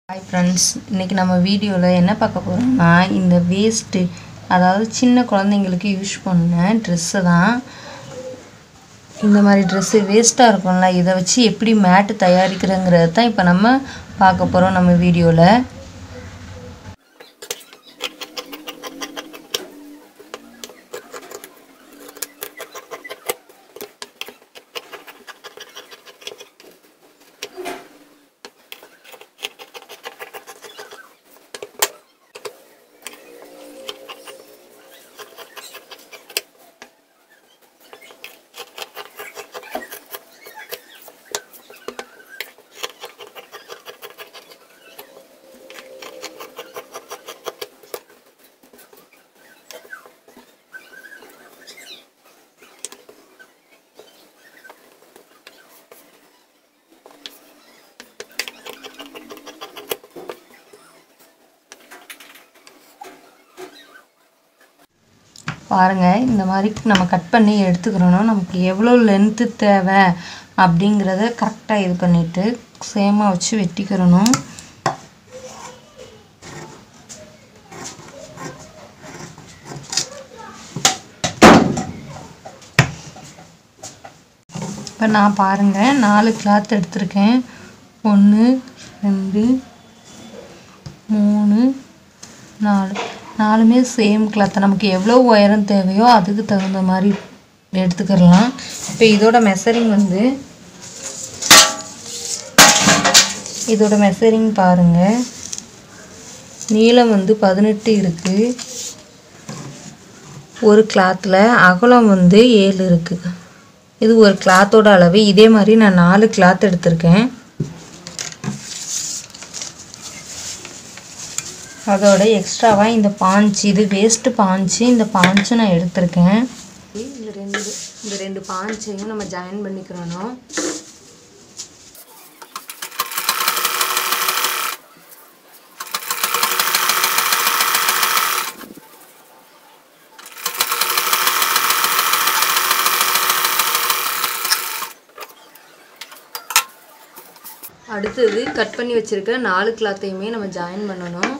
Hi friends, இன்னைக்கு நம்ம வீடியோல என்ன பார்க்க போறோம்னா இந்த வேஸ்ட் அதாவது சின்ன குழந்தைகளுக்கு யூஸ் பண்ண Dress தான். இந்த மாதிரி Dress வேஸ்டா இருக்கும்ல, இத வச்சு எப்படி மேட் தயாரிக்கிறங்கறத தான் இப்போ நம்ம பார்க்க போறோம் நம்ம வீடியோல. பாருங்க, இந்த மாதிரி நம்ம கட் பண்ணி எடுத்துக்கறணும். நமக்கு எவ்வளவு லெந்த் தேவை அப்படிங்கறத கரெக்ட்டா இது பண்ணிட்டு சேமா வச்சு வெட்டிக்கறணும். இப்போ நான் பாருங்க 4 கிளாத் எடுத்துர்க்கேன். 1 2 3 4 நாலுமே சேம் கிளாத். நமக்கு எவ்வளவு உயரம் தேவையோ அதுக்கு தகுந்த மாதிரி எடுத்துக்கலாம். இப்போ இதோட மெஷரிங் பாருங்க. நீளம் 18 இருக்கு. ஒரு கிளாத்ல அகலம் 7 இருக்கு. இது ஒரு கிளாத்தோட அளவு. இதே மாதிரி நான் 4 கிளாத் எடுத்துர்க்கேன். அதோட எக்ஸ்ட்ராவா இந்த பாஞ்ச், இது வேஸ்ட் பாஞ்ச், இந்த பாஞ்ச் நான் எடுத்துர்க்கேன். இந்த ரெண்டு பாஞ்சையும் நம்ம ஜாயின் பண்ணிக்கறணும். அடுத்து கட் பண்ணி வச்சிருக்க 4 கிளாத்தையுமே நம்ம ஜாயின் பண்ணனும்.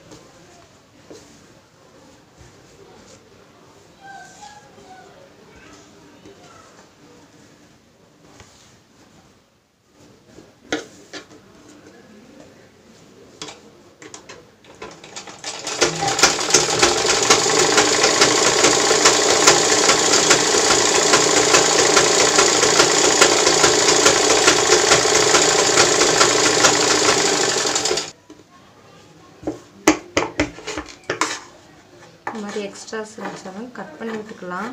இந்த மாதிரி எக்ஸ்ட்ராஸ் இருந்துச்சுனா கட் பண்ணி விட்டுக்கலாம்.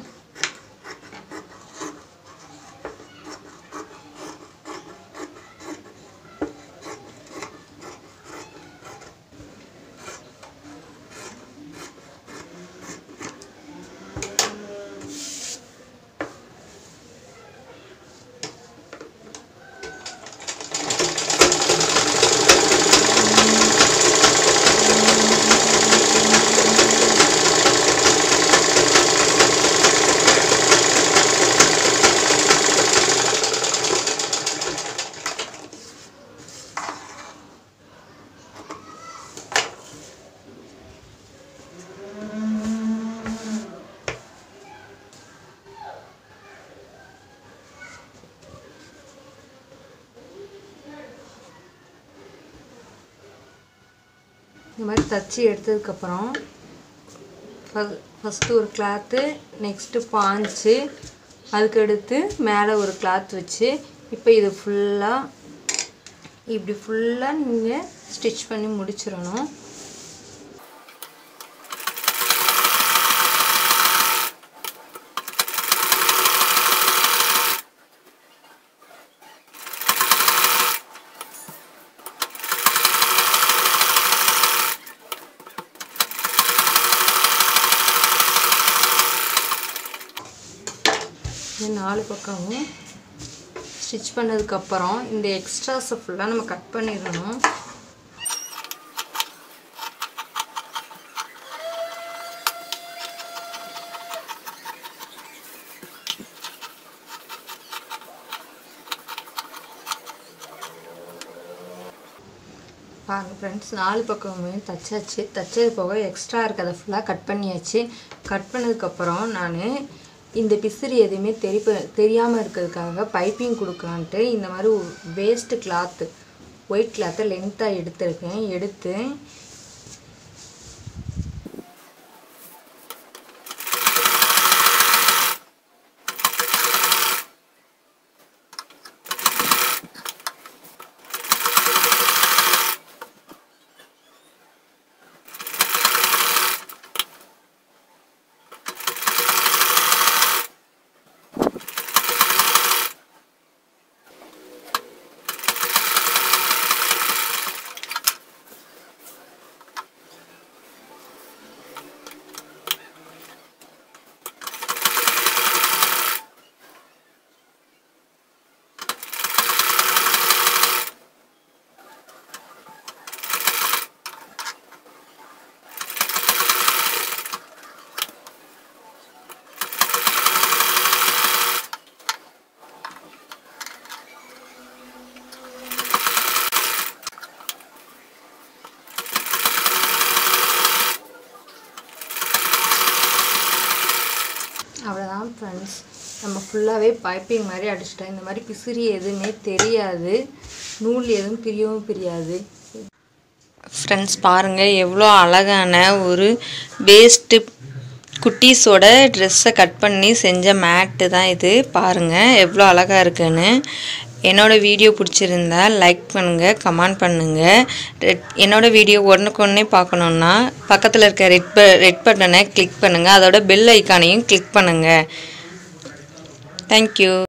இந்த மாதிரி தச்சி எடுத்ததுக்கு அப்புறம் ஃபர்ஸ்ட் ஒரு கிளாத், நெக்ஸ்ட் பாஞ்ச், அதுக்கு அடுத்து மேலே ஒரு கிளாத் வச்சு இப்போ இது ஃபுல்லா இப்படி ஃபுல்லா நீங்க ஸ்டிட்ச் பண்ணி முடிச்சிரணும். நாலு பக்கமும் ஸ்டிட்ச் பண்ணதுக்கு அப்புறம் இந்த எக்ஸ்ட்ராஸ் ஃபுல்லா நம்ம கட் பண்ணிரணும். பாருங்கள் ஃப்ரெண்ட்ஸ் 4 பக்கமுமே தைச்சாச்சு. தைச்சது போக எக்ஸ்ட்ரா இருக்கிறத ஃபுல்லாக கட் பண்ணியாச்சு. கட் பண்ணதுக்கப்புறம் நான் இந்த பிசிறி எதுவுமே தெரியாமல் இருக்கிறதுக்காக பைப்பிங் கொடுக்கலான்ட்டு இந்த மாதிரி வேஸ்ட்டு கிளாத்து ஒயிட் கிளாத்தை லென்த்தாக எடுத்துருக்கேன். எடுத்து அவ்வளோதான் ஃப்ரெண்ட்ஸ், நம்ம ஃபுல்லாகவே பைப்பிங் மாதிரி அடிச்சிட்டோம். இந்த மாதிரி பிசிறி எதுவுமே தெரியாது, நூல் எதுவும் பிரியவும் பிரியாது. ஃப்ரெண்ட்ஸ் பாருங்கள் எவ்வளோ அழகான ஒரு வேஸ்ட்டு குட்டீஸோட ட்ரெஸ்ஸை கட் பண்ணி செஞ்ச மேட்டு தான் இது. பாருங்கள் எவ்வளோ அழகாக இருக்குன்னு. என்னோடய வீடியோ பிடிச்சிருந்தா லைக் பண்ணுங்கள், கமெண்ட் பண்ணுங்கள். என்னோடய வீடியோ உடனுக்குடனே பார்க்கணுன்னா பக்கத்தில் இருக்க ரெட் பட்டனை கிளிக் பண்ணுங்கள். அதோட பெல் ஐக்கானையும் கிளிக் பண்ணுங்கள். தேங்க்யூ.